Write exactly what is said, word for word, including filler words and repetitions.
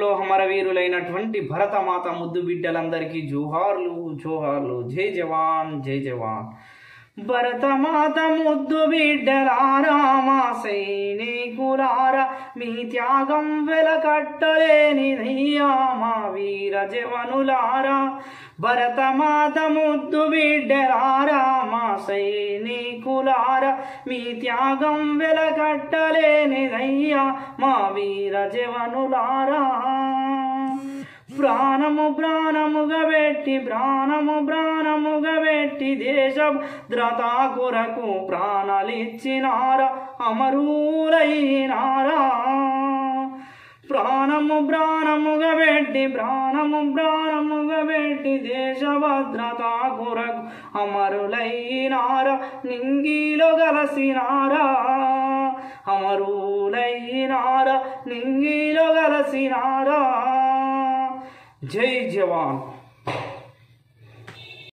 యుద్ధంలో అమరవీరులైనటువంటి భరతమాత ముద్దు బిడ్డలందరికీ జోహార్లు జోహార్లు. జై జవాన్ జై జవాన్. భరతమాత ముద్దు బిడ్డలారా మా సైనికులారా మీ త్యాగం వెలకట్టలేనిదయ్యా మా వీర జవనులారా. భరతమాత ముద్దు బిడ్డలారా మా సైనికులారా మీ త్యాగం వెలకట్టలేనిదయ్యా మా వీర జవనులారా. ప్రాణము ప్రాణముగా పెట్టి ప్రాణము ప్రాణముగా పెట్టి దేశ భద్రత కొరకు ప్రాణాలిచ్చినారా అమరులైనారా. ప్రాణము ప్రాణముగా పెట్టి ప్రాణము ప్రాణముగా పెట్టి దేశ భద్రత కొరకు అమరులైనారా. నింగిలో గలసినారా అమరులైనారా నింగిలో గలసినారా. జై జవాన్.